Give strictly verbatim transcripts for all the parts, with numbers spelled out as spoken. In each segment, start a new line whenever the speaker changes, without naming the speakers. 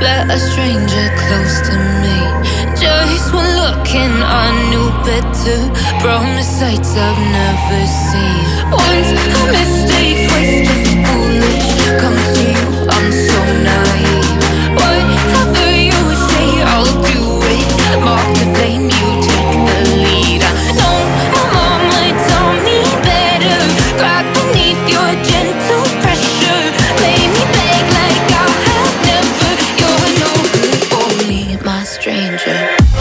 let a stranger close to me. Just one look and I knew better. Promised sights I've never seen. Once a mistake was just foolish. Come to you, I'm so naive. Whatever you say, I'll do it. Mark the flame, you take the lead. I know my mama told me better. Crack beneath your gentle pressure. Made me beg like I have never. You're no good for me, my stranger.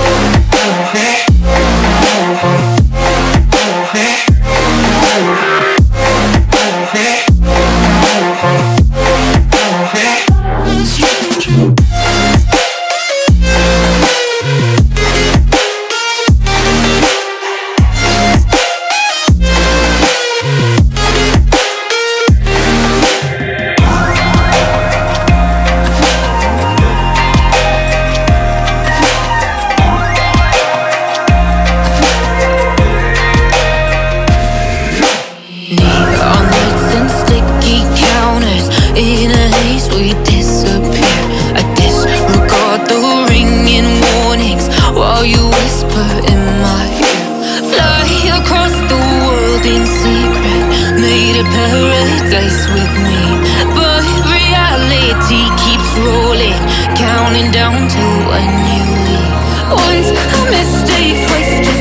Neon lights and sticky counters. In a haze we disappear. I disregard the ringing warnings while you whisper in my ear. Fly across the world in secret. Made a paradise with me, but reality keeps rolling, counting down to when you leave. Once a mistake was